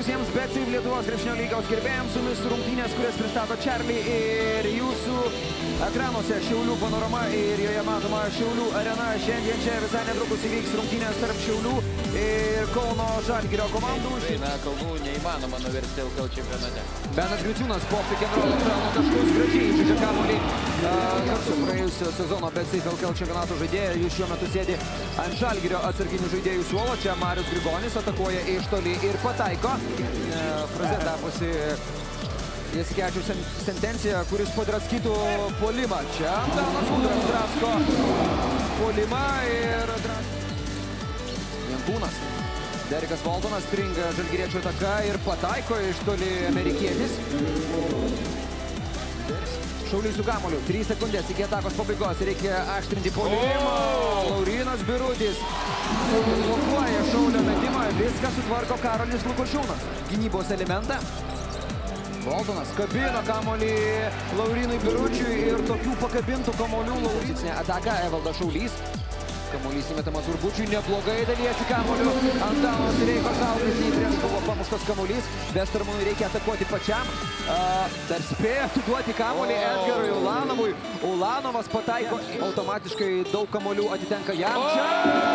visiems BetSafe Lietuvos krepšinio lygos gerbėjams, su jumis rungtynės, kurias pristato Čarli ir jūsų ekranuose Šiaulių panorama ir joje matoma Šiaulių arena. Šiandien čia visai netrukus įvyks rungtynės tarp Šiaulių ir Kauno Žalgirio komandų. Na, kalbų neįmanoma nuversti LKL čempionate. Benas Griciūnas po pick and roll pelno taškus, gražiai žaidžia kamuolį. Su praėjusio sezono BetSafe LKL čempionato žaidėja, jis šiuo metu sėdi ant Žalgirio atsarginių žaidėjų suolo. Čia Marius Grigonis atakuoja iš toli ir pataiko. Fraze tapusi Jasikevičiaus sentencija, kuris padraskytų puolimą. Čia Antanas Udras drasko puolimą ir Jankūnas. Derikas Voltonas stringa žalgiriečio ataka ir pataiko iš toli amerikietis. Šaulys su kamuoliu, 3 sekundės iki atakos pabaigos, reikia aštrinti puolimą. Laurynas Birutis blokuoja Šaulio metimą, viską sutvarko Karolis Lukošiūnas. Gynybos elementą. Voltonas kabino kamuolį Laurynui Biručiui ir tokių pakabintų kamuolių Laurynas. Ataka Evaldas Šaulys. Kamuolys įmetamas Urbučiui, neblogai dalyjasi kamuoliu. Antanas Reiko saugoti, prieš buvo pamuštas kamuolys. Vestermanui reikia atakuoti pačiam. Dar spėjo atiduoti kamuolį Edgarui Ulanovui. Ulanovas pataiko. Automatiškai daug kamuolių atitenka jam. Čia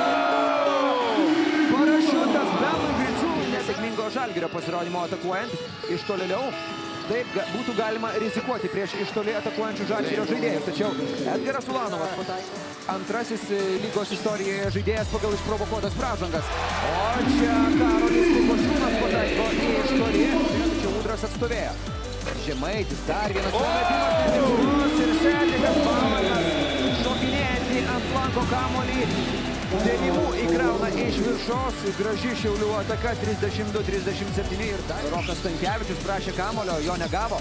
parašiutas Benui Griciūnui. Nesėkmingo Žalgirio pasirodymo atakuojant iš tolėliau. Taip būtų galima rizikuoti prieš iš toli atakuojančių Žalgirio žaidėjus. Tačiau Edgaras Ulanovas pataiko. Antrasis lygos istorijoje žaidėjas pagal išprovokuotas pražangas. O čia Karolis Lukošiūnas pataiko iš toli. Tačiau Udras atstovėjo. Žemaitis, dar vienas pametimas ir Selikas Pavakas šokinėjantį ant flanko kamuolį. Dėlimų įkrauna iš viršos, graži Šiaulių ataka 32-37 ir dar Rokas Stankevičius prašė kamulio, jo negavo.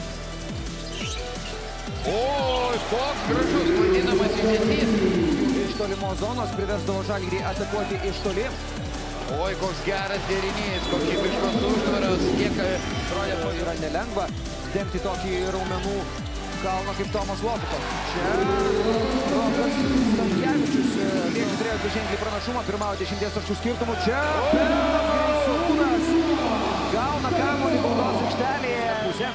Oi, koks gražus vadinamas įžesys. Iš tolimos zonos priversdavo Žalgirį atakuoti iš toli. Oi, koks geras derinys, kokybiškos užtvaros, kiek rodė. Yra nelengva dengti tokį raumenų kalną kaip Tomas Lopukas. Čia Rokas Stankevičius turėjo dviženklį pranašumą, pirmavo 10 taškų skirtumų. Čia Benas Griciūnas gauna kamuolį baudos aikštelėje.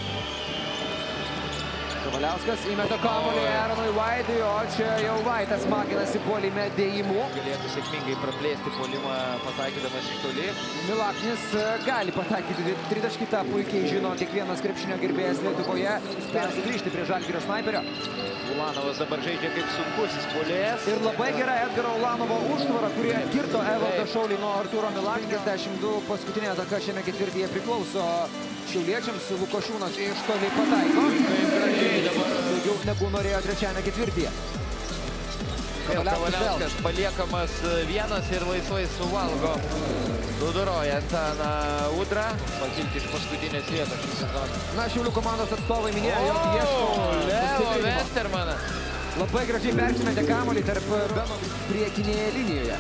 Kavaliauskas įmeta kamuolį Aaronui Vaidui, o čia jau Vaitas maginasi puolime dėjimu. Galėtų sėkmingai praplėsti puolimą pataikydamas iš toli. Milaknis gali pataikyti tritaškį, tą puikiai žino kiekvienas krepšinio gerbėjas Lietuvoje. Spėjo sugrįžti prie Žalgirio snaiperio. Ulanovas dabar žaidžia kaip sunkusis puolėjas. Ir labai gera Edgaro Ulanovo užtvara, kurie kirto Evaldą Šaulį nuo Artūro Milaknio. 52 paskutinė ataka šiame ketvirtyje priklauso šiauliečiams. Lukošiūnas iš toli pataiko. Daugiau negu norėjo trečiame ketvirtyje. Kavaliauskas paliekamas vienas ir laisvai suvalgo. Suduroja Antaną Udrą. Pakilti iš paskutinės vietos šį sezoną. Na, Šiaulių komandos atstovai minėjo, jog ieško Leo Vestermaną. Labai gražiai persimetė kamuolį tarp Beno priekinėje linijoje.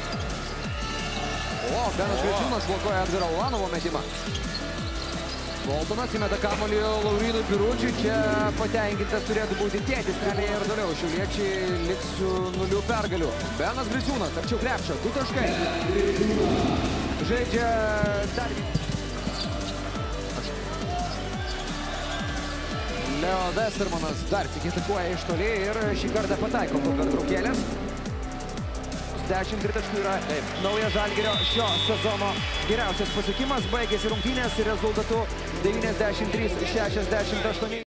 O, Benas Griciūnas blokuoja Edgaro Ulanovo metimą. Voltonas įmeta kamuolį Laurynui Biručiui. Čia patenkintas turėtų būti tėtis. Trelėje ir toliau. Šiauliečiai liks su 0 pergalių. Benas Griciūnas arčiau krepšio. 2 taškai. Žaidžia dar. Leo Vestermanas dar tik atakuoja iš toli ir šį kartą pataiko po pertraukėlės. 10 taškų yra naujas Žalgirio šio sezono geriausias pasiekimas. Baigėsi rungtynės rezultatu 93-68.